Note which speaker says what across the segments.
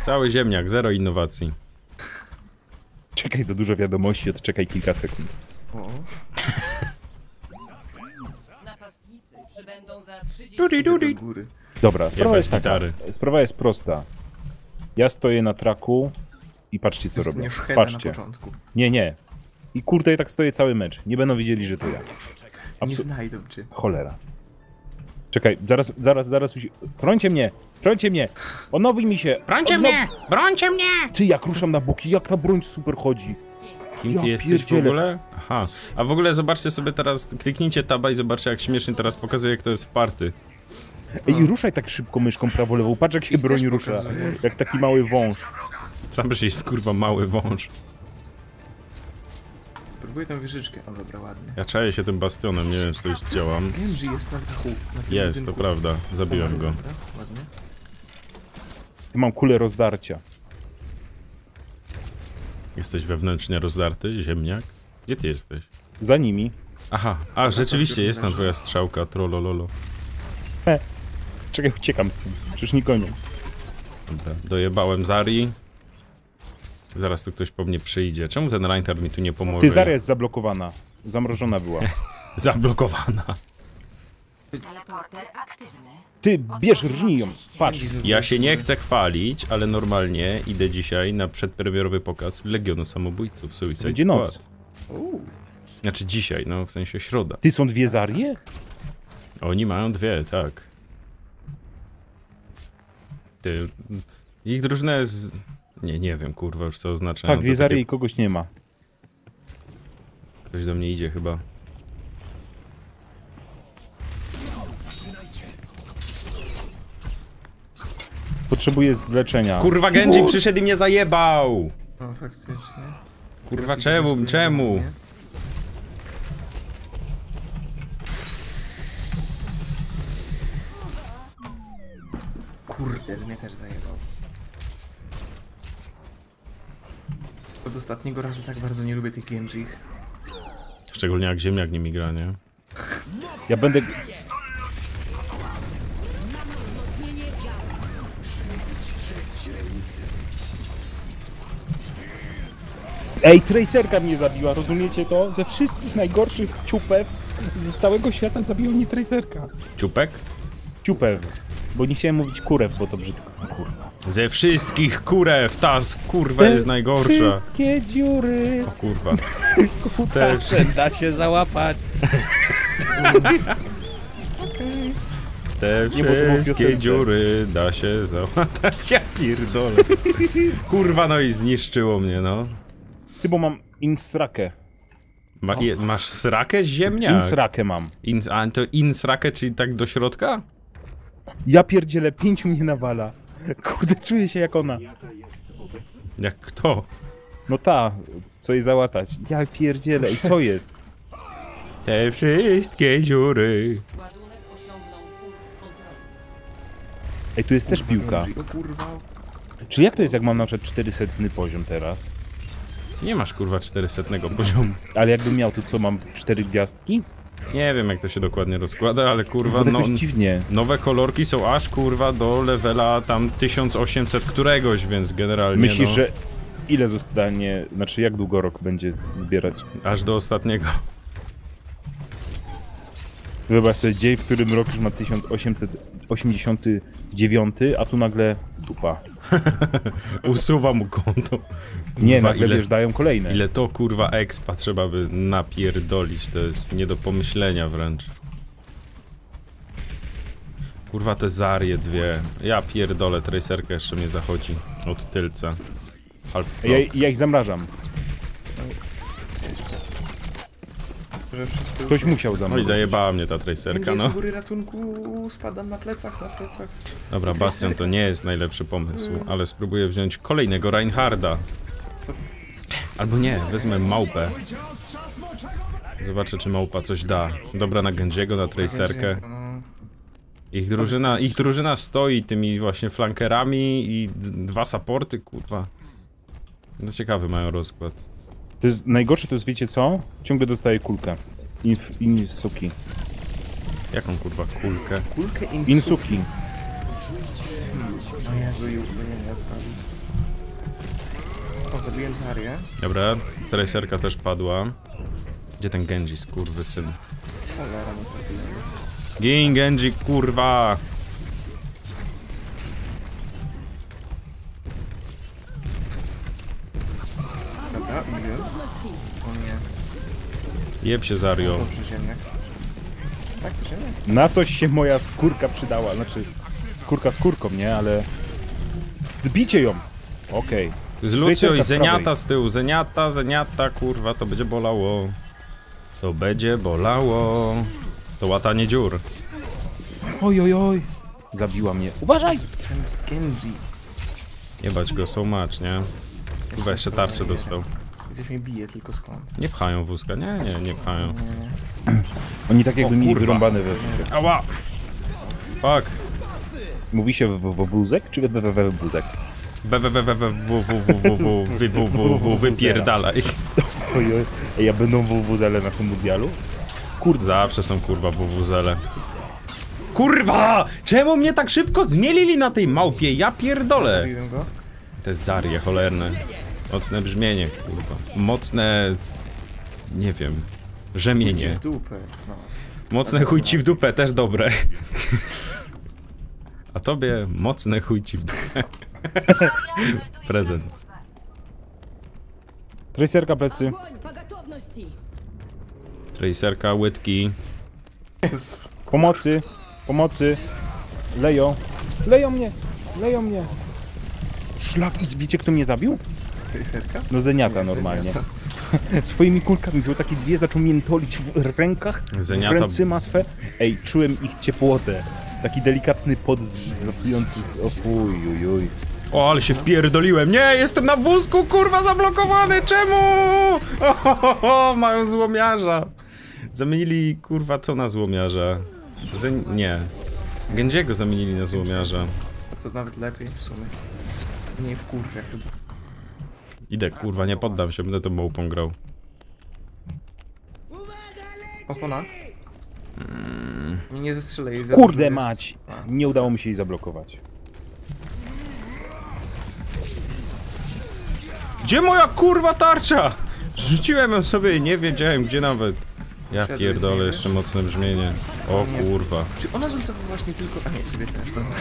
Speaker 1: Cały ziemniak, zero innowacji.
Speaker 2: Czekaj, za dużo wiadomości, odczekaj kilka sekund.
Speaker 3: O.
Speaker 4: Napastnicy przybędą za 30
Speaker 3: Do góry.
Speaker 2: Dobra, sprawa
Speaker 1: bez
Speaker 2: jest taka.
Speaker 1: gitary.
Speaker 2: Sprawa jest prosta. Ja stoję na traku i patrzcie co robię.
Speaker 3: Nie szheda na
Speaker 2: Patrzcie.
Speaker 3: początku.
Speaker 2: Nie. I kurde, ja tak stoję cały mecz. Nie będą wiedzieli, że to ja.
Speaker 3: Nie znajdą cię.
Speaker 2: Cholera. Czekaj, zaraz. Brońcie mnie! Brońcie mnie! Odnowi mi się!
Speaker 1: Brońcie mnie! Brońcie mnie!
Speaker 2: Ty, jak ruszam na boki, jak ta broń super chodzi.
Speaker 1: Kim
Speaker 2: Ja
Speaker 1: ty jesteś
Speaker 2: pierdzielę.
Speaker 1: w ogóle? Aha. A w ogóle zobaczcie sobie teraz, kliknijcie taba i zobaczcie jak śmiesznie teraz pokazuje, jak to jest w party.
Speaker 2: Ej, i ruszaj tak szybko myszką prawo-lewą. Patrz jak się
Speaker 3: Ich
Speaker 2: broń
Speaker 3: też
Speaker 2: rusza.
Speaker 3: pokazuje.
Speaker 2: Jak taki mały wąż.
Speaker 1: Sam że jest kurwa mały wąż.
Speaker 3: Próbuję tą wieżyczkę. O, dobra, ładnie.
Speaker 1: Ja czaję się tym bastionem, nie wiem czy to już działa.
Speaker 3: Genji jest na dachu. Na tym
Speaker 1: Jest, to
Speaker 3: budynku.
Speaker 1: prawda. Zabiłem go.
Speaker 3: Dobra, ładnie.
Speaker 2: Tu mam kulę rozdarcia.
Speaker 1: Jesteś wewnętrznie rozdarty, ziemniak? Gdzie ty jesteś?
Speaker 2: Za nimi.
Speaker 1: Aha, a rzeczywiście jest tam twoja strzałka, trollololo.
Speaker 2: Czekaj, uciekam z tym. Przecież nie gonią.
Speaker 1: Dobra, dojebałem Zari. Zaraz tu ktoś po mnie przyjdzie. Czemu ten Reinhardt mi tu nie pomoże?
Speaker 2: Ty, Zarya jest zablokowana. Zamrożona była.
Speaker 1: Zablokowana.
Speaker 4: Teleporter aktywny.
Speaker 2: Ty, bierz, rżnij ją. Patrz.
Speaker 1: Ja się nie chcę chwalić, ale normalnie idę dzisiaj na przedpremierowy pokaz Legionu Samobójców Suicide
Speaker 2: Będzie
Speaker 1: Squad.
Speaker 2: noc.
Speaker 1: Znaczy dzisiaj, no w sensie środa.
Speaker 2: Ty, są dwie Zarye?
Speaker 1: Oni mają dwie, tak. Ty, ich drużyna jest... Nie wiem, kurwa, już co oznacza.
Speaker 2: Tak, dwie Zarye i kogoś nie ma.
Speaker 1: Ktoś do mnie idzie chyba.
Speaker 2: Potrzebuję zleczenia.
Speaker 1: Kurwa, Genji przyszedł i mnie zajebał!
Speaker 3: O, faktycznie.
Speaker 1: Kurwa, czemu?
Speaker 3: Kurde, mnie też zajebał. Od ostatniego razu tak bardzo nie lubię tych Genjich.
Speaker 1: Szczególnie jak ziemniak nimi gra, nie?
Speaker 2: Ja będę... Ej, Tracerka mnie zabiła, rozumiecie to? Ze wszystkich najgorszych ciupew z całego świata zabiła mnie Tracerka.
Speaker 1: Ciupek?
Speaker 2: Ciupew. Bo nie chciałem mówić kurew, bo to brzydko. Kurwa.
Speaker 1: Ze wszystkich kurew, ta kurwa jest najgorsza.
Speaker 2: Wszystkie dziury.
Speaker 1: O kurwa.
Speaker 2: Kutasze da się załapać.
Speaker 1: Te
Speaker 2: Nie, bo to było
Speaker 1: wszystkie
Speaker 2: piosence.
Speaker 1: dziury da się załatać. Ja pierdolę. Kurwa, no i zniszczyło mnie, no.
Speaker 2: Ty, bo mam insrakę.
Speaker 1: Masz srakę z ziemniak?
Speaker 2: Insrakę mam.
Speaker 1: A to insrakę, czyli tak do środka?
Speaker 2: Ja pierdzielę, 5 mnie nawala. Kurde, czuję się jak ona.
Speaker 1: Jak kto?
Speaker 2: No ta, co jej załatać. Ja pierdzielę, i co jest?
Speaker 1: Te wszystkie dziury.
Speaker 4: Ładunek osiągnął punkt kontroli.
Speaker 2: Ej, tu jest też piłka.
Speaker 3: Genji, o kurwa.
Speaker 2: Czy jak to jest, jak mam na przykład 400 poziom teraz?
Speaker 1: Nie masz kurwa 400 poziomu.
Speaker 2: Ale jakbym miał, to co, mam 4 gwiazdki?
Speaker 1: Nie wiem jak to się dokładnie rozkłada, ale kurwa
Speaker 2: Bo
Speaker 1: no,
Speaker 2: jakoś dziwnie.
Speaker 1: nowe kolorki są aż kurwa do levela tam 1800 któregoś, więc generalnie
Speaker 2: Myślisz,
Speaker 1: no,
Speaker 2: że ile zostanie, znaczy jak długo rok będzie zbierać?
Speaker 1: aż do ostatniego.
Speaker 2: Wyobraź sobie dzień, w którym rok już ma 1889, a tu nagle dupa.
Speaker 1: Usuwam mu konto.
Speaker 2: Nie,
Speaker 1: Kurwa,
Speaker 2: nagle
Speaker 1: ile-
Speaker 2: wiesz, dają kolejne.
Speaker 1: Ile to kurwa expa trzeba by napierdolić, to jest nie do pomyślenia wręcz. Kurwa te Zarye dwie. Ja pierdolę, Tracerka jeszcze mnie zachodzi od tylca. Half
Speaker 2: Ja ich zamrażam.
Speaker 3: Że wszyscy...
Speaker 2: Ktoś musiał
Speaker 1: No i
Speaker 2: zamrażać.
Speaker 1: zajebała mnie ta Tracerka,
Speaker 3: Genji
Speaker 1: no.
Speaker 3: z góry ratunku, spadam na plecach.
Speaker 1: Dobra, Bastion to nie jest najlepszy pomysł, ale spróbuję wziąć kolejnego Reinharda. Albo nie, wezmę małpę. Zobaczę, czy małpa coś da. Dobra na Genjiego, na Tracerkę.
Speaker 3: No.
Speaker 1: Ich drużyna stoi tymi właśnie flankerami i dwa supporty, kurwa. No ciekawy mają rozkład.
Speaker 2: To jest najgorsze, to jest, wiecie co? Ciągle dostaję kulkę. Insuki.
Speaker 1: Jaką kurwa kulkę?
Speaker 3: Kulkę
Speaker 2: Insuki.
Speaker 3: No Jezu, już nie odpalił. O, zabiłem Zarię.
Speaker 1: Dobra, Tracerka też padła. Gdzie ten Genji, skurwysyn?
Speaker 3: Cholera, nie trafiłem.
Speaker 1: Gin Genji, kurwa!
Speaker 3: Dobra, mówię. O nie.
Speaker 1: Jeb się Zario.
Speaker 3: Dobrze, ziemniak. Tak, to ziemniak?
Speaker 2: Na coś się moja skórka przydała, znaczy skórka skórką, nie, ale... Bicie ją! Okej.
Speaker 1: Z Lucio i
Speaker 2: Tracerka z
Speaker 1: Zeniata
Speaker 2: prawej.
Speaker 1: z tyłu. Zeniata, kurwa, to będzie bolało. To będzie bolało. To łatanie dziur.
Speaker 2: Oj, oj, oj. Zabiła mnie. Uważaj!
Speaker 3: Ten Genji.
Speaker 1: Jebać go, so much, nie? Chyba jeszcze tarczę dostał.
Speaker 3: Gdzieś mnie bije, tylko skąd?
Speaker 1: Nie pchają wózka, nie pchają.
Speaker 2: Oni tak jakby
Speaker 1: O,
Speaker 2: mieli
Speaker 1: kurwa.
Speaker 2: wyrąbane we wózek.
Speaker 1: Ała! Fuck.
Speaker 2: Mówi się wózek czy wózek?
Speaker 1: Wypierdalaj.
Speaker 2: Oj, oj. Ej, a będą wózele na tym mundialu?
Speaker 1: Zawsze są kurwa wuwuzele. Kurwa! Czemu mnie tak szybko zmielili na tej małpie? Ja pierdolę!
Speaker 3: Zabiłem go.
Speaker 1: Te zarie cholerne. Mocne brzmienie, kurwa. Mocne... Nie wiem. Rzemienie.
Speaker 3: W dupę. No.
Speaker 1: Mocne chuj ci w dupę, też dobre. A tobie mocne chuj ci w dupę. Prezent.
Speaker 2: Tracerka plecy.
Speaker 5: Огонь по готовности!
Speaker 1: Tracerka, łydki.
Speaker 3: Jezus.
Speaker 2: Pomocy. Pomocy. Leją. Leją mnie. Leją mnie. Szlak. I wiecie kto mnie zabił?
Speaker 3: Tracerka?
Speaker 2: No Zeniata
Speaker 3: Nie,
Speaker 2: normalnie.
Speaker 3: Zeniata.
Speaker 2: Swoimi kulkami wziął takie dwie, zaczął miętolić w rękach.
Speaker 1: Zeniata-
Speaker 2: W ręce ma swe. Ej, czułem ich ciepłotę. Taki delikatny pot zlatujący z... O, uj, uj.
Speaker 1: O, ale się wpierdoliłem. Nie, jestem na wózku, kurwa, zablokowany. Czemu? Mają złomiarza. Zamienili, kurwa, co na złomiarza? Nie. Genjiego zamienili na złomiarza.
Speaker 3: To nawet lepiej w sumie. Mniej w kurwę chyba.
Speaker 1: Idę, kurwa, nie poddam się, będę tą małpą grał.
Speaker 3: Opona? Mnie nie zestrzelę jej.
Speaker 2: Kurde mać! Nie udało mi się jej zablokować.
Speaker 1: Gdzie moja kurwa tarcza? Rzuciłem ją sobie i nie wiedziałem gdzie nawet. Ja
Speaker 3: Wszedłeś
Speaker 1: pierdolę,
Speaker 3: z niej,
Speaker 1: jeszcze mocne brzmienie. O
Speaker 3: Nie.
Speaker 1: kurwa.
Speaker 3: Czy ona zultowała właśnie tylko... A nie, ciebie też, dobra.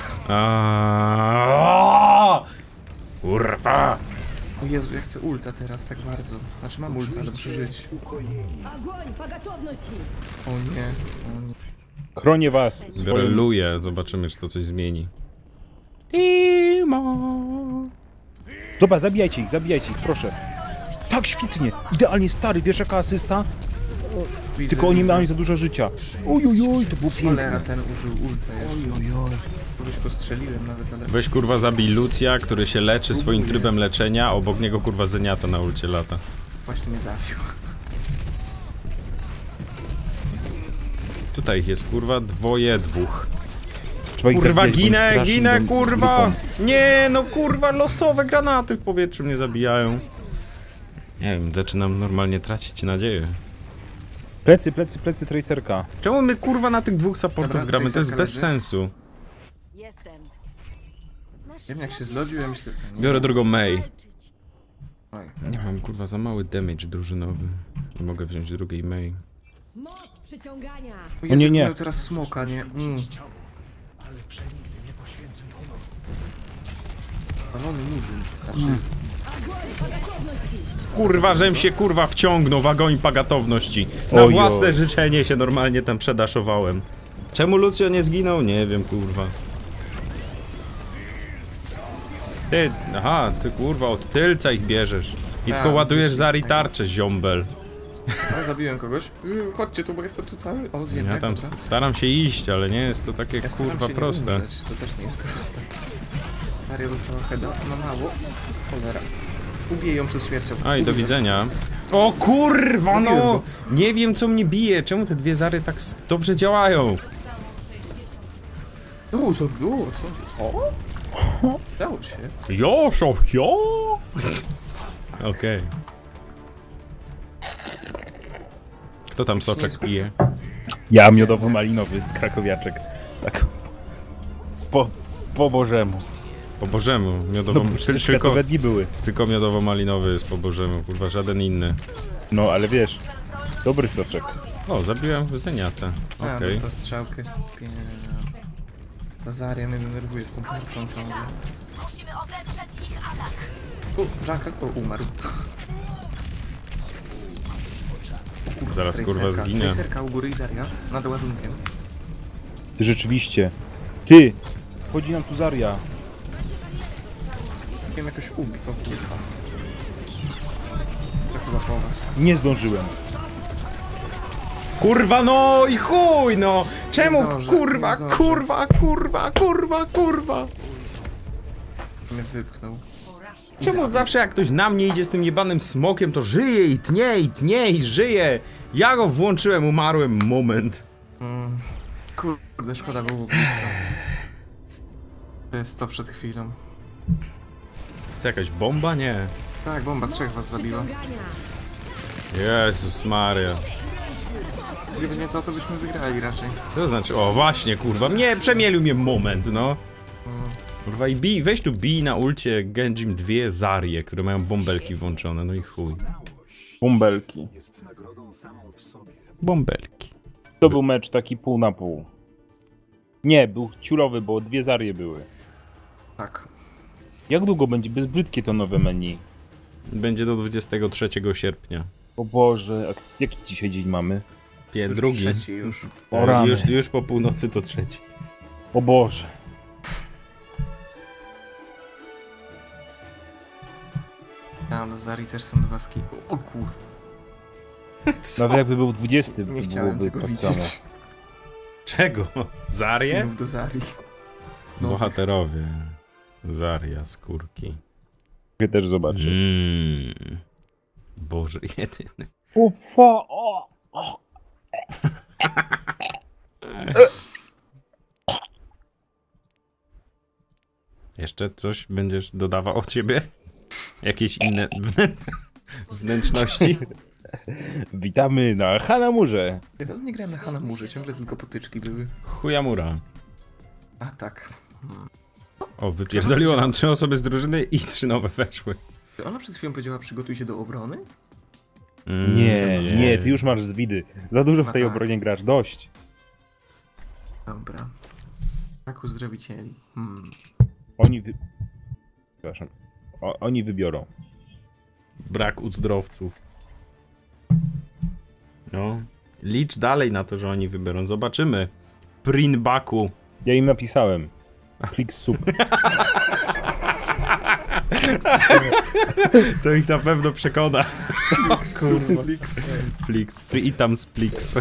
Speaker 1: Kurwa.
Speaker 3: O Jezu, ja chcę ulta teraz tak bardzo. Znaczy mam ulta, ale muszę żyć.
Speaker 5: Огонь по готовности!
Speaker 3: O nie, o nie.
Speaker 2: Chronię was.
Speaker 1: Breluję, zobaczymy czy to coś zmieni. Timo.
Speaker 2: Dobra, zabijajcie ich, proszę. Tak świetnie. Idealnie stary, wiesz jaka asysta?
Speaker 3: Widzę,
Speaker 2: Tylko oni
Speaker 3: widzę.
Speaker 2: mieli za dużo życia. Oj, to było
Speaker 3: Cholera,
Speaker 2: piękne.
Speaker 3: ten użył ulta jeszcze. Kogoś postrzeliłem nawet, ale...
Speaker 1: Weź kurwa zabij Lucja, który się leczy swoim trybem leczenia, a obok niego kurwa Zeniata na ulcie lata.
Speaker 3: Właśnie mnie zabił.
Speaker 1: Tutaj ich jest kurwa dwóch.
Speaker 2: Trzeba ich
Speaker 1: Kurwa
Speaker 2: zabijać, bo oni strasznie
Speaker 1: ginę
Speaker 2: idą
Speaker 1: kurwa!
Speaker 2: grupą.
Speaker 1: Nie no kurwa, losowe granaty w powietrzu mnie zabijają. Nie wiem, zaczynam normalnie tracić nadzieję.
Speaker 2: Plecy Tracerka.
Speaker 1: Czemu my kurwa na tych dwóch supportów
Speaker 3: Dobra,
Speaker 1: gramy? To jest
Speaker 3: Tracerka
Speaker 1: bez
Speaker 3: leży.
Speaker 1: sensu.
Speaker 5: Jestem.
Speaker 3: Wiem jak się zlodził, ja myślę...
Speaker 1: Biorę drugą Mei.
Speaker 3: Oj.
Speaker 1: Nie mam kurwa za mały damage drużynowy. Nie mogę wziąć drugiej Mei.
Speaker 5: Moc przyciągania!
Speaker 3: O Jezu,
Speaker 2: nie, nie.
Speaker 3: miał teraz smoka, nie? Palony murzyn. Znaczy,
Speaker 5: Огонь по готовности!
Speaker 1: Kurwa, żem się kurwa wciągnął w agoń pagatowności. Na
Speaker 2: Ojoj.
Speaker 1: własne życzenie się normalnie tam przedaszowałem. Czemu Lucio nie zginął? Nie wiem kurwa. Ty kurwa od tylca ich bierzesz. I
Speaker 3: Tak,
Speaker 1: tylko ładujesz
Speaker 3: wyszli z
Speaker 1: Zari
Speaker 3: tego.
Speaker 1: tarczę, ziombel.
Speaker 3: O, zabiłem kogoś. Chodźcie tu, bo jestem tu cały. O, zjem,
Speaker 1: Ja tam staram się iść, ale nie jest to takie
Speaker 3: Ja staram
Speaker 1: kurwa
Speaker 3: się nie
Speaker 1: proste.
Speaker 3: umrzeć, to też nie jest proste. Maria dostała heada, ma mało. Cholera. Ubiję ją przez śmiercią.
Speaker 1: A i do widzenia. O kurwa
Speaker 3: Zabiłem
Speaker 1: no!
Speaker 3: go.
Speaker 1: Nie wiem co mnie bije, czemu te dwie Zary tak dobrze działają?
Speaker 3: O, zabiło, co? Dało się.
Speaker 1: Jo! Okej. Kto tam soczek pije?
Speaker 2: Ja miodowo-malinowy krakowiaczek. Tak. Po bożemu.
Speaker 1: Po bożemu, miodowo...
Speaker 2: No, światowe dni były.
Speaker 1: Tylko miodowo-malinowy jest po bożemu, kurwa, żaden inny.
Speaker 2: No, ale wiesz, dobry soczek.
Speaker 1: O, zabiłem Zeniatę.
Speaker 3: A,
Speaker 1: Okej.
Speaker 3: dostał strzałkę. Zaria mnie denerwuje z tą tarczą ciągle. Żanka, kto umarł?
Speaker 1: Zaraz, kurwa, zginie.
Speaker 3: Tracerka u góry i Zaria nad ładunkiem.
Speaker 2: Ty rzeczywiście. Ty! Wchodzi nam tu Zaria.
Speaker 3: Wiem jakoś ubić, o kurwa. To chyba po was.
Speaker 2: Nie zdążyłem.
Speaker 1: Kurwa, no i chuj, no! Czemu,
Speaker 3: Nie zdążę,
Speaker 1: kurwa,
Speaker 3: nie zdążę.
Speaker 1: kurwa?
Speaker 3: Mnie wypchnął.
Speaker 1: Czemu zawsze jak ktoś na mnie idzie z tym jebanym smokiem, to żyje i tnie, i tnie, i żyje? Ja go włączyłem, umarłem, moment.
Speaker 3: Kurde, szkoda było blisko. To jest to przed chwilą.
Speaker 1: To jakaś bomba? Nie.
Speaker 3: Tak, bomba, 3 was zabiła.
Speaker 5: Przyciągania.
Speaker 1: Jezus Maria.
Speaker 3: Gdyby nie to, to byśmy wygrali raczej.
Speaker 1: To znaczy, o właśnie, kurwa, przemielił mnie moment, no. Kurwa, i weź tu bij na ulcie Genjim 2 Zarie, które mają bąbelki włączone, no i chuj.
Speaker 2: Bąbelki.
Speaker 1: Bąbelki.
Speaker 2: To był mecz taki pół na pół. Nie, był ciulowy, bo 2 Zarie były.
Speaker 3: Tak.
Speaker 2: Jak długo będzie bezbrzydkie to nowe menu?
Speaker 1: Będzie do 23 sierpnia.
Speaker 2: O Boże, a jaki dzisiaj dzień mamy?
Speaker 1: Drugi.
Speaker 3: Trzeci już.
Speaker 2: O rany.
Speaker 1: Już po północy to trzeci.
Speaker 2: O Boże.
Speaker 3: A, do Zarii też są 2 ski. O kurwa.
Speaker 2: Nawet jakby był 20,
Speaker 3: Nie chciałem
Speaker 2: byłoby
Speaker 3: tego
Speaker 2: tak
Speaker 3: widzieć.
Speaker 2: samo.
Speaker 1: Czego? Zarie?
Speaker 3: Mów do Zarii. No.
Speaker 1: Bohaterowie. Zaria, skórki.
Speaker 2: Ja też zobaczę.
Speaker 1: Boże, jedyny.
Speaker 2: Ufa,
Speaker 1: Jeszcze coś będziesz dodawał od ciebie? Jakieś inne wnętrzności?
Speaker 2: Witamy na Hanamurze.
Speaker 3: Ja to nie grałem na Hanamurze, ciągle tylko potyczki były.
Speaker 1: Chujamura.
Speaker 3: A tak.
Speaker 1: O, wypierdoliło nam 3 osoby z drużyny i 3 nowe weszły.
Speaker 3: Czy ona przed chwilą powiedziała przygotuj się do obrony?
Speaker 2: Nie, ty już masz zwidy. Za dużo w tej
Speaker 3: tak.
Speaker 2: obronie grasz, dość.
Speaker 3: Dobra. Jak uzdrowicieli.
Speaker 2: Przepraszam. Oni wybiorą.
Speaker 1: Brak uzdrowców. No. Licz dalej na to, że oni wybiorą. Zobaczymy. Prinbaku.
Speaker 2: Ja im napisałem. Flix sup.
Speaker 1: To ich na pewno przekona. Kurwa. Flix. Free itam z Plix.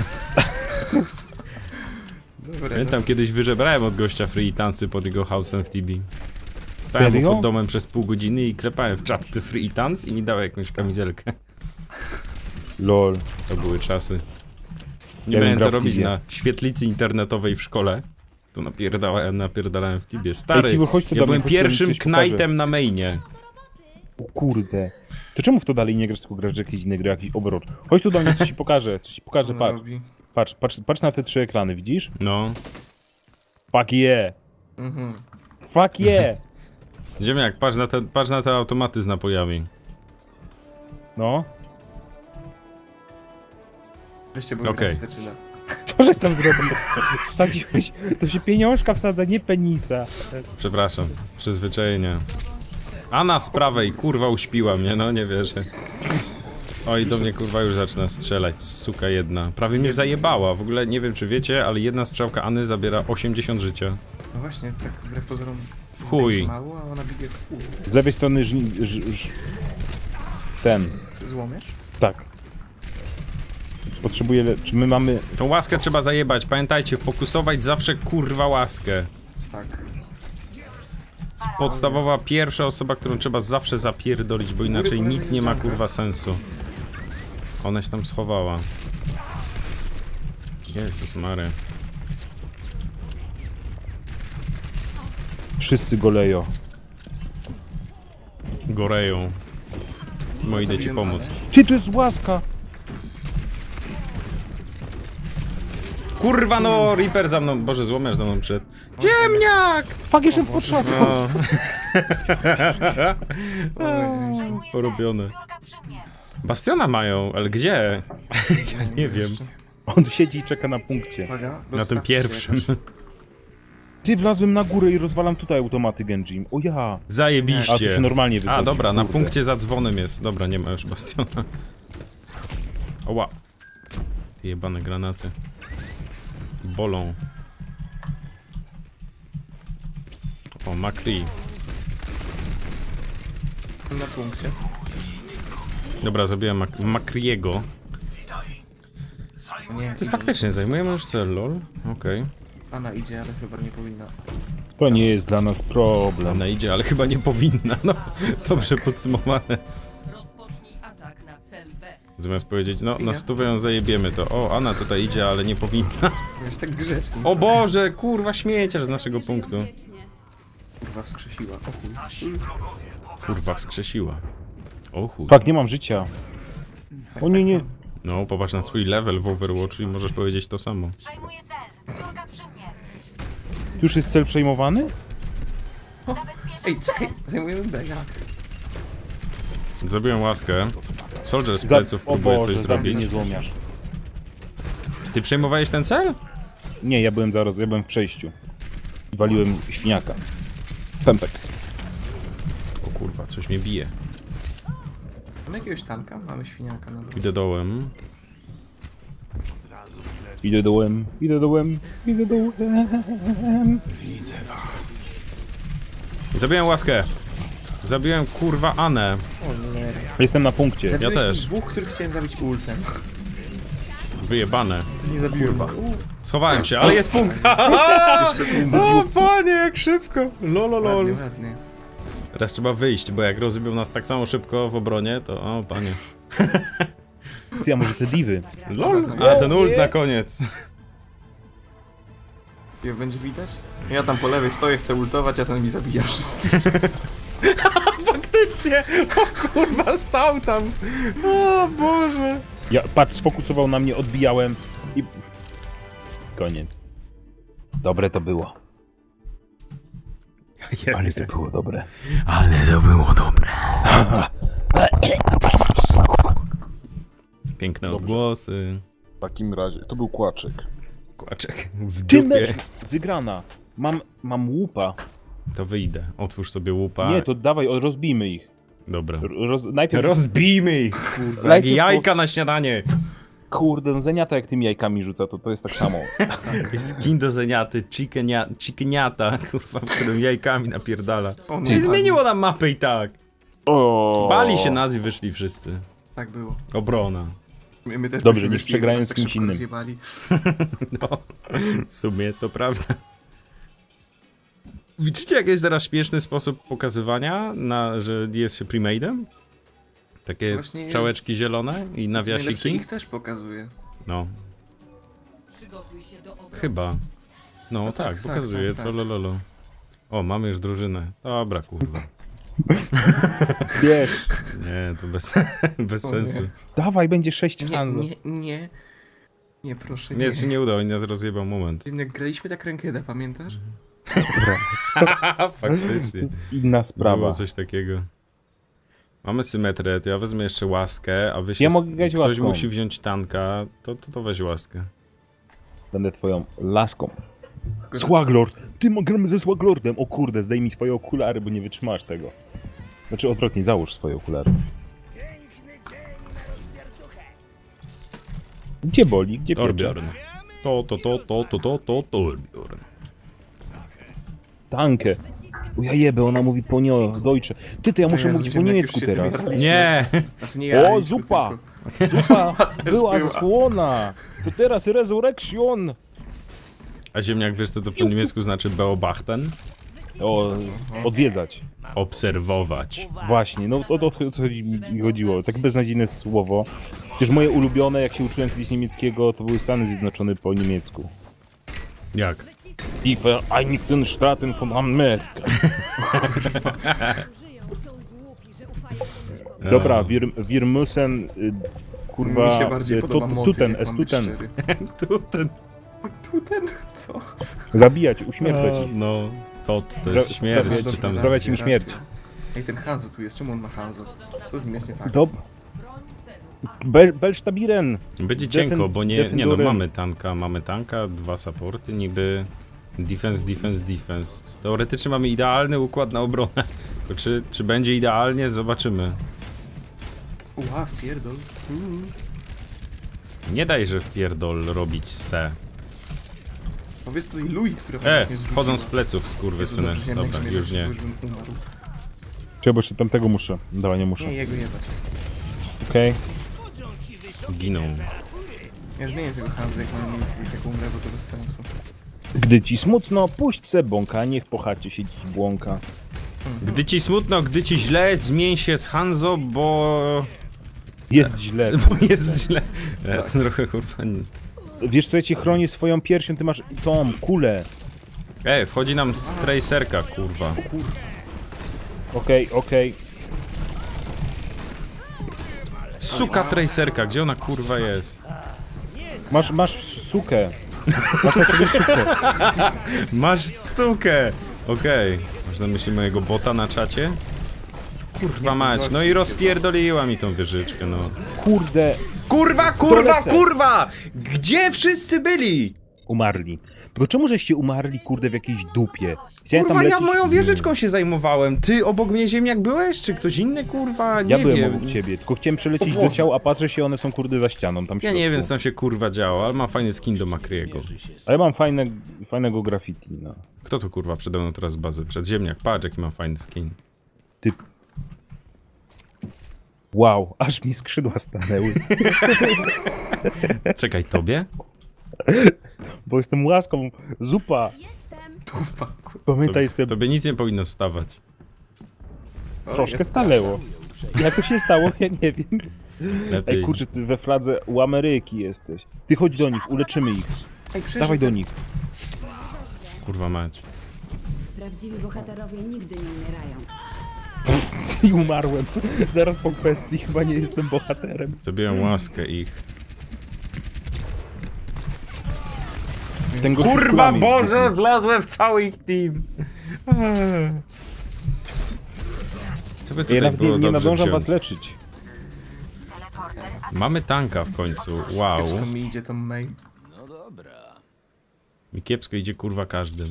Speaker 1: Pamiętam, kiedyś wyżebrałem od gościa free tansy pod jego house'em w Tibi. Stałem mu pod domem przez pół godziny i klepałem w czapkę free tans i mi dał jakąś kamizelkę.
Speaker 2: Lol.
Speaker 1: To były czasy. Nie
Speaker 2: Ja
Speaker 1: miałem co
Speaker 2: grał w
Speaker 1: robić
Speaker 2: Tibie.
Speaker 1: na świetlicy internetowej w szkole. To napierdalałem w Tibie. Stary,
Speaker 2: Ej, Tibu, chodź tu
Speaker 1: ja
Speaker 2: do mnie,
Speaker 1: byłem
Speaker 2: chodź tu,
Speaker 1: pierwszym
Speaker 2: coś pokażę.
Speaker 1: knajtem na mainie.
Speaker 2: O kurde. To czemu w to dalej nie grasz, tylko grasz jakieś inne gry, jakiś Overwatch? Chodź tu do mnie, coś ci pokażę, patrz na te 3 ekrany, widzisz?
Speaker 1: No.
Speaker 2: Fuck yeah! Fuck yeah!
Speaker 1: Ziemniak, patrz na te automaty z napojami.
Speaker 2: No.
Speaker 3: Weźcie, bo
Speaker 1: Okej.
Speaker 3: okay. zaczyna.
Speaker 2: Co żeś tam zrobił? Wsadziłeś... To się pieniążka wsadza, nie penisa.
Speaker 1: Przepraszam, przyzwyczajenie. Anna z prawej, kurwa, uśpiła mnie, no nie wierzę. Oj, do mnie kurwa już zaczyna strzelać, suka jedna. Prawie mnie zajebała, w ogóle nie wiem czy wiecie, ale jedna strzałka Anny zabiera 80 życia.
Speaker 3: No właśnie, tak wbrew pozorom.
Speaker 1: W chuj.
Speaker 3: Się mało, a ona bije w chuj.
Speaker 2: Z lewej strony ten.
Speaker 3: Złomiesz?
Speaker 2: Tak. Potrzebuję... Czy my mamy...
Speaker 1: Tą łaskę trzeba zajebać, pamiętajcie, fokusować zawsze kurwa łaskę.
Speaker 3: Tak.
Speaker 1: Podstawowa pierwsza osoba, którą trzeba zawsze zapierdolić, bo inaczej nic nie ma kurwa sensu. Ona się tam schowała. Jezus Mary.
Speaker 2: Wszyscy goleją.
Speaker 1: Goreją. Mo idę ci pomóc.
Speaker 2: Ty, tu jest łaska!
Speaker 1: Kurwa no, Reaper za mną, Boże, złomiarz za mną przed. Ziemniak!
Speaker 2: Fuck, jeszcze w potrzasku.
Speaker 1: No. Porobione. Bastiona mają, ale gdzie? Ja nie wiem.
Speaker 2: On siedzi i czeka na punkcie.
Speaker 3: Uwaga,
Speaker 1: Na tym
Speaker 3: rozstawcie
Speaker 1: pierwszym.
Speaker 3: jakoś.
Speaker 2: Ty, wlazłem na górę i rozwalam tutaj automaty Genji. O ja! A, to
Speaker 1: Zajebiście.
Speaker 2: się normalnie wychodzi.
Speaker 1: A, dobra, na
Speaker 2: kurde.
Speaker 1: punkcie za dzwonem jest. Dobra, nie ma już Bastiona. Oła. Te jebane granaty. Bolą. O, Makri.
Speaker 3: Na punkcie.
Speaker 1: Dobra, zrobiłem Makriego.
Speaker 3: O nie,
Speaker 1: Ty faktycznie zajmujemy już cel, lol. Okej.
Speaker 3: Ana idzie, ale chyba nie powinna.
Speaker 2: To nie jest dla nas problem.
Speaker 1: Ona idzie, ale chyba nie powinna. No, dobrze podsumowane.
Speaker 4: Rozpocznij atak na cel B.
Speaker 1: Zamiast powiedzieć, no, na stówę ją zajebiemy, to o, Anna tutaj idzie, ale nie powinna.
Speaker 3: Jest tak grzeczny.
Speaker 1: O Boże, kurwa, śmieciarz z naszego punktu.
Speaker 3: Kurwa, wskrzesiła. O chuj.
Speaker 1: Kurwa, wskrzesiła. O chuj.
Speaker 2: Fak, nie mam życia. O nie, nie.
Speaker 1: No, popatrz na swój level w Overwatch i możesz powiedzieć to samo.
Speaker 6: Przejmuję cel. Córka przy mnie.
Speaker 2: Już jest cel przejmowany?
Speaker 3: Ej, czekaj! Zajmujemy B, jak?
Speaker 1: Zrobiłem łaskę. Soldier z pleców
Speaker 2: O
Speaker 1: próbuje
Speaker 2: Boże,
Speaker 1: coś
Speaker 2: zabij
Speaker 1: zrobić.
Speaker 2: nie złomiarz.
Speaker 1: Ty przejmowałeś ten cel?
Speaker 2: Nie, ja byłem w przejściu. Waliłem świniaka. Pępek.
Speaker 1: O kurwa, coś mnie bije.
Speaker 3: Mamy jakiegoś tanka? Mamy świniaka na dole.
Speaker 1: Idę dołem.
Speaker 2: Idę dołem, idę dołem, idę dołem.
Speaker 1: Zabiłem łaskę. Zabiłem kurwa Anę.
Speaker 3: O nie.
Speaker 2: Jestem na punkcie.
Speaker 3: Zabiłeś
Speaker 1: też.
Speaker 3: mi dwóch, których chciałem zabić ultem.
Speaker 1: Wyjebane.
Speaker 3: Nie zabiłem.
Speaker 1: Schowałem się, ale jest punkt.
Speaker 3: Jeszcze tu
Speaker 1: O panie, jak szybko. Lololol.
Speaker 3: ładnie, ładnie.
Speaker 1: Teraz trzeba wyjść, bo jak rozbił nas tak samo szybko w obronie, to o panie.
Speaker 2: Ty, a może te diwy?
Speaker 1: LOL. A ten ult na koniec.
Speaker 3: Je będzie widać? Ja tam po lewej stoję, chcę ultować, a ten mi zabija wszystkich.
Speaker 1: Faktycznie! O kurwa, stał tam! O Boże!
Speaker 2: Ja, patrz, sfokusował na mnie, odbijałem i... Koniec. Dobre to było. Ale to było dobre.
Speaker 1: Ale to było dobre. Piękne
Speaker 2: Dobrze.
Speaker 1: odgłosy.
Speaker 2: W takim razie, to był kłaczek.
Speaker 1: Kłaczek w
Speaker 2: Ty
Speaker 1: dupie.
Speaker 2: mecz! Wygrana. Mam łupa.
Speaker 1: To wyjdę. Otwórz sobie łupa.
Speaker 2: Nie, to dawaj, rozbijmy ich.
Speaker 1: Dobra.
Speaker 2: Najpierw...
Speaker 1: Rozbijmy ich! Kurwa,
Speaker 2: Najpierw
Speaker 1: jajka na śniadanie!
Speaker 2: Kurde, no zeniata jak tymi jajkami rzuca, to jest tak samo.
Speaker 1: Skin do zeniaty, chickeniata, kurwa, w którym jajkami napierdala.
Speaker 3: O, no,
Speaker 1: Czyli
Speaker 3: tak.
Speaker 1: zmieniło nam mapę i tak.
Speaker 2: O.
Speaker 1: Bali się nas i wyszli wszyscy.
Speaker 3: Tak było.
Speaker 1: Obrona.
Speaker 3: My też
Speaker 2: Dobrze,
Speaker 3: byśmy
Speaker 2: niż
Speaker 3: wyszli,
Speaker 2: przegrają
Speaker 3: nas
Speaker 2: z
Speaker 3: tak
Speaker 2: kimś
Speaker 3: szybko
Speaker 2: innym.
Speaker 3: rozjebali.
Speaker 1: No, w sumie to prawda. Widzicie, jak jest teraz śmieszny sposób pokazywania, że jest się premade'em? Takie
Speaker 3: Właśnie
Speaker 1: strzałeczki zielone i
Speaker 3: Najlepszy
Speaker 1: nawiasiki?
Speaker 3: ich też pokazuje.
Speaker 1: No,
Speaker 4: Przygotuj się do obrony.
Speaker 1: chyba. No tak,
Speaker 3: tak,
Speaker 1: pokazuje,
Speaker 3: tak, tak.
Speaker 1: trolololo. O, mamy już drużynę. Dobra, kurwa.
Speaker 2: Wiesz,
Speaker 1: Nie, to bez
Speaker 3: O
Speaker 1: sensu.
Speaker 3: nie.
Speaker 2: dawaj, będzie 6
Speaker 3: Nie,
Speaker 2: Hanzo.
Speaker 3: nie. Nie, proszę,
Speaker 1: Nie,
Speaker 3: nie.
Speaker 1: się nie udało, nie nas rozjebał moment.
Speaker 3: Jak graliśmy tak rękiedę, pamiętasz?
Speaker 2: To
Speaker 1: Faktycznie.
Speaker 2: jest inna sprawa.
Speaker 1: Było coś takiego. Mamy symetrię, to ja wezmę jeszcze łaskę, a wy się...
Speaker 2: Ja mogę grać
Speaker 1: Ktoś
Speaker 2: łaską.
Speaker 1: musi wziąć tanka, to weź łaskę.
Speaker 2: Będę twoją laską. Swaglord! Ty gramy ze Swaglordem! O kurde, zdejmij swoje okulary, bo nie wytrzymasz tego. Znaczy odwrotnie, załóż swoje okulary. Gdzie boli? Gdzie piecze?
Speaker 1: Torbjorn. Torbjorn.
Speaker 2: Tankę. O ja jebę, ona mówi po deutsche. Ty, ja muszę
Speaker 3: Jezu,
Speaker 2: mówić po
Speaker 3: ziemniak,
Speaker 2: niemiecku
Speaker 3: już się
Speaker 2: teraz.
Speaker 3: tym
Speaker 1: Nie!
Speaker 3: Znaczy nie ja,
Speaker 2: O, zupa! Zupa była zasłona! To teraz resurrection!
Speaker 1: A ziemniak, wiesz co to po niemiecku znaczy beobachten?
Speaker 2: O, odwiedzać.
Speaker 1: Obserwować.
Speaker 2: Właśnie, no o to mi chodziło. Tak beznadziejne słowo. Przecież moje ulubione, jak się uczyłem kiedyś niemieckiego, to były Stany Zjednoczone po niemiecku.
Speaker 1: Jak?
Speaker 2: Die Vereinigten Staaten von Amerika. Dobra, wir müssen... kurwa...
Speaker 3: Mi się bardziej podoba motyw,
Speaker 2: Tuten,
Speaker 3: jak
Speaker 2: es
Speaker 3: mam być
Speaker 2: tuten.
Speaker 3: szczery.
Speaker 1: Tu ten...
Speaker 3: Tuten? Co?
Speaker 2: Zabijać, uśmiercać ich.
Speaker 1: No. To jest śmierć, czy tam...
Speaker 2: Sprawia ci mi śmierć.
Speaker 3: Ej, ten Hanzo tu jest, czemu on ma Hanzo? Co z nim jest nie tak?
Speaker 2: Belsztabiren!
Speaker 1: Będzie cienko, bo nie no, mamy tanka, 2 supporty, niby defense. Teoretycznie mamy idealny układ na obronę. To czy będzie idealnie? Zobaczymy.
Speaker 3: Uła, wpierdol.
Speaker 1: Nie daj, że wpierdol robić se.
Speaker 3: Powiedz tutaj Louis, która mnie zrzuciła.
Speaker 1: Wchodzą z pleców, skurwysyny.
Speaker 3: Jezu, dobrze,
Speaker 1: Dobra,
Speaker 3: jak
Speaker 1: już nie.
Speaker 3: już bym umarł.
Speaker 2: Czy bo jeszcze tamtego muszę. Dawaj, nie muszę.
Speaker 3: Nie, jego jebać.
Speaker 2: Okej.
Speaker 1: Giną.
Speaker 3: Ja zmienię tego Hanzo, jak mam mieć jak umrę, bo to bez sensu.
Speaker 2: Gdy ci smutno, puść se bąka, niech po chacie siedzi błąka.
Speaker 1: Gdy ci smutno, gdy ci źle, zmień się z Hanzo, bo...
Speaker 2: Jest źle.
Speaker 1: Bo jest źle. Ja to trochę kurwa...
Speaker 2: Wiesz co, ja ci chronię swoją piersią, ty masz tą kulę.
Speaker 1: Wchodzi nam z tracerka, kurwa.
Speaker 2: Okej.
Speaker 1: Suka tracerka, gdzie ona kurwa jest?
Speaker 2: Masz sukę. Masz na sobie sukę.
Speaker 1: Masz sukę! Okej. Masz na myśli mojego bota na czacie? Kurwa mać, no i rozpierdoliła mi tą wieżyczkę, no.
Speaker 2: Kurde.
Speaker 1: Kurwa! Gdzie wszyscy byli?
Speaker 2: Umarli. Tylko czemu żeście umarli, kurde, w jakiejś dupie? Chciałem
Speaker 1: Kurwa,
Speaker 2: tam
Speaker 1: ja
Speaker 2: lecieć...
Speaker 1: moją wieżyczką się zajmowałem. Ty obok mnie ziemniak byłeś? Czy ktoś inny, kurwa? Nie
Speaker 2: Ja byłem
Speaker 1: wiem.
Speaker 2: obok ciebie, tylko chciałem przelecieć
Speaker 1: O
Speaker 2: do
Speaker 1: Boże.
Speaker 2: ciał, a patrzę się, one są kurde za ścianą, tam w
Speaker 1: Ja nie
Speaker 2: środku.
Speaker 1: wiem, co tam się kurwa działo, ale mam fajny skin do Makriego.
Speaker 2: A ja mam fajnego graffiti, no.
Speaker 1: Kto tu kurwa przede mną teraz z bazy? Przed ziemniak, patrz jaki mam fajny skin.
Speaker 2: Ty... Wow, aż mi skrzydła stanęły.
Speaker 1: Czekaj, tobie?
Speaker 2: Bo jestem łaską. Zupa. Pamiętaj, jestem...
Speaker 1: Tobie nic nie powinno stawać.
Speaker 3: O,
Speaker 2: Troszkę
Speaker 3: jest-
Speaker 2: stanęło. Jak to się stało? Ja nie wiem.
Speaker 1: Lepiej.
Speaker 2: Ej, kurczę, ty we fladze u Ameryki jesteś. Ty chodź do nich, uleczymy ich.
Speaker 3: Ej, przeżył
Speaker 2: Dawaj do
Speaker 3: ten-
Speaker 2: nich.
Speaker 1: Kurwa mać.
Speaker 7: Prawdziwi bohaterowie nigdy nie umierają.
Speaker 2: I umarłem. Zaraz po kwestii, chyba nie jestem bohaterem.
Speaker 1: Zabiłem łaskę ich.
Speaker 2: Ten gość
Speaker 1: Kurwa
Speaker 2: kulami
Speaker 1: Boże,
Speaker 2: zbiegł.
Speaker 1: wlazłem w cały ich team. Co by
Speaker 2: Ja
Speaker 1: tutaj
Speaker 2: nawet
Speaker 1: było
Speaker 2: nie
Speaker 1: dobrze
Speaker 2: nadążam
Speaker 1: wziąć?
Speaker 2: was leczyć.
Speaker 1: Mamy tanka w końcu, wow.
Speaker 3: Kiepsko mi idzie tą May.
Speaker 1: Mi kiepsko idzie kurwa każdym.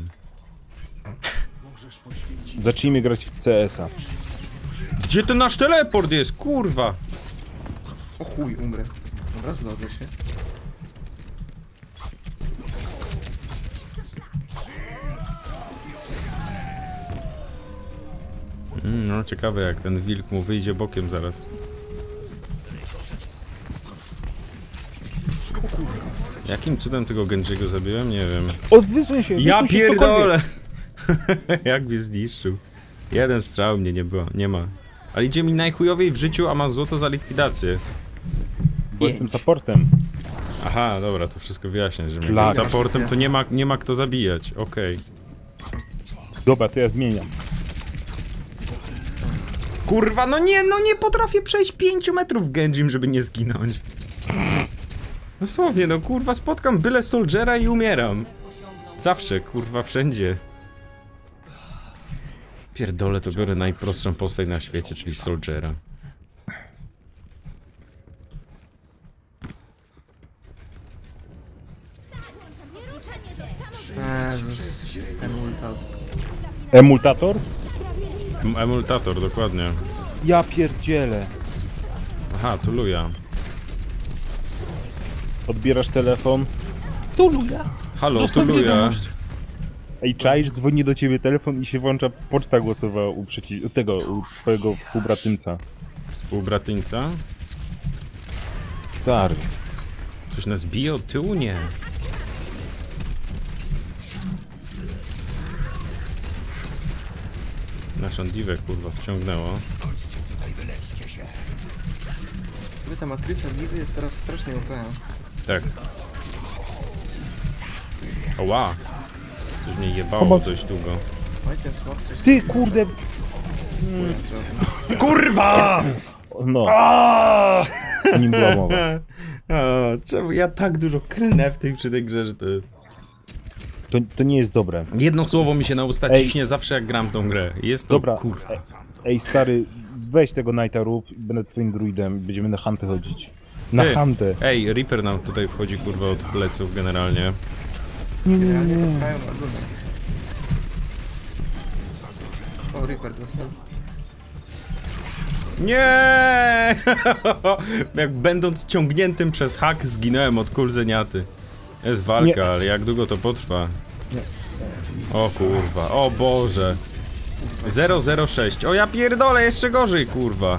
Speaker 2: Zacznijmy grać w CS-a.
Speaker 1: Gdzie ten nasz teleport jest, kurwa?
Speaker 3: O chuj, umrę. Dobra, zlodzę się.
Speaker 1: No ciekawe jak ten wilk mu wyjdzie bokiem zaraz. Jakim cudem tego Genji'ego zabiłem? Nie wiem.
Speaker 2: Wysuń się,
Speaker 1: Ja
Speaker 2: wysuń się
Speaker 1: pierdolę! Jak mnie zniszczył. Jeden strzał mnie nie było, nie ma. Ale idzie mi najchujowiej w życiu, a ma złoto za likwidację.
Speaker 2: Bo jestem supportem.
Speaker 1: Aha, dobra, to wszystko wyjaśnia, że
Speaker 2: Szlak.
Speaker 1: z supportem to nie ma kto zabijać, okej.
Speaker 2: Dobra, to ja zmieniam.
Speaker 1: Kurwa, no nie potrafię przejść 5 metrów Genjim, żeby nie zginąć. Dosłownie, no kurwa, spotkam byle Soldiera i umieram. Zawsze, kurwa, wszędzie. Pierdolę, to biorę najprostszą postać na świecie, czyli Soldiera.
Speaker 3: Jezus, ten ulta.
Speaker 2: Emultator?
Speaker 1: Emultator, dokładnie.
Speaker 2: Ja pierdzielę.
Speaker 1: Aha, tu luja.
Speaker 2: Odbierasz telefon.
Speaker 1: Halo, tu luja.
Speaker 2: Ej, czaisz, dzwoni do ciebie telefon i się włącza poczta głosowa u twojego współbratymca.
Speaker 1: Współbratyńca?
Speaker 2: Stary.
Speaker 1: Coś nas bije od tyłu? Nie. Naszą diwę, kurwa, wciągnęło.
Speaker 3: Ta matryca Diwy jest teraz strasznie OP.
Speaker 1: Tak. Oła! Coś mnie jebało dość długo.
Speaker 3: Oj, ten smok coś
Speaker 2: Ty, kurde.
Speaker 3: zrobił.
Speaker 1: KURWA!
Speaker 2: No. O nim była mowa.
Speaker 1: Czemu ja tak dużo klnę przy tej grze, że to jest...
Speaker 2: To nie jest dobre.
Speaker 1: Jedno słowo mi się na usta
Speaker 2: Ej.
Speaker 1: ciśnie zawsze jak gram tą grę. Jest to
Speaker 2: Dobra.
Speaker 1: kurwa.
Speaker 2: Ej, stary, weź tego Knighta rób i będę twoim druidem. Będziemy na huntę chodzić. Na
Speaker 1: Ty.
Speaker 2: huntę.
Speaker 1: Ej, Reaper nam tutaj wchodzi kurwa od pleców generalnie.
Speaker 3: Generalnie to pchają na górę. O, Reaper dostał.
Speaker 1: Nie! Jak będąc ciągniętym przez hak zginąłem od kul zeniaty. Jest walka,
Speaker 2: Nie.
Speaker 1: ale jak długo to potrwa? O kurwa, o Boże. 006. O ja pierdolę, jeszcze gorzej kurwa.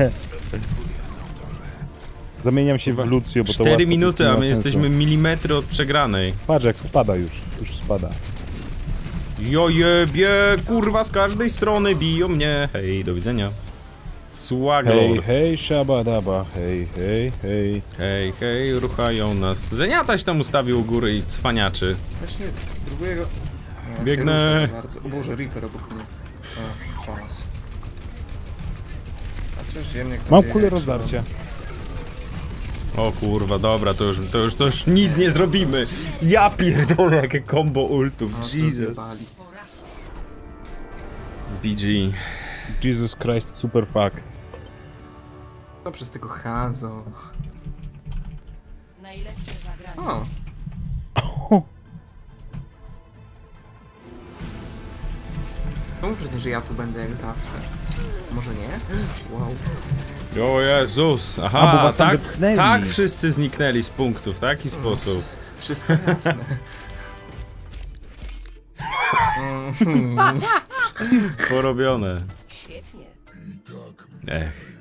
Speaker 2: Zamieniam się w Lucio, bo to
Speaker 1: 4
Speaker 2: łasko
Speaker 1: minuty,
Speaker 2: nie
Speaker 1: a
Speaker 2: ma
Speaker 1: my
Speaker 2: sensu.
Speaker 1: jesteśmy milimetry od przegranej.
Speaker 2: Patrz jak spada już spada.
Speaker 1: Jo jebie, kurwa z każdej strony biją mnie. Hej, do widzenia. Swaglord.
Speaker 2: Hej, szabadaba, hej.
Speaker 1: Hej, hej, ruchają nas. Zeniataś tam ustawił u góry i cwaniaczy.
Speaker 3: Właśnie próbuję go... Nie,
Speaker 1: Biegnę.
Speaker 3: się rusza bardzo. O Boże, Reaper obok mnie. O, czas. Chociaż ziemniak...
Speaker 2: Mam
Speaker 3: nadzieję,
Speaker 2: kulę
Speaker 3: jak
Speaker 2: rozdarcia.
Speaker 1: O kurwa, dobra, to już nic nie zrobimy. Ja pierdolę, jakie combo ultów.
Speaker 3: trzeba.
Speaker 1: Jesus.
Speaker 3: Rozjebali.
Speaker 1: BG.
Speaker 2: Jesus Christ, super fuck.
Speaker 3: To przez tego Hazo.
Speaker 4: Najlepsze zagranie.
Speaker 3: O! Czemu przecież, że ja tu będę jak zawsze? Może nie? Wow.
Speaker 1: O Jezus,
Speaker 2: A, bo
Speaker 1: aha,
Speaker 2: was tam
Speaker 1: tak,
Speaker 2: wypchnęli.
Speaker 1: tak wszyscy zniknęli z punktów, w taki sposób.
Speaker 3: Wszystko jasne.
Speaker 1: Porobione.
Speaker 4: Świetnie.
Speaker 1: Ech.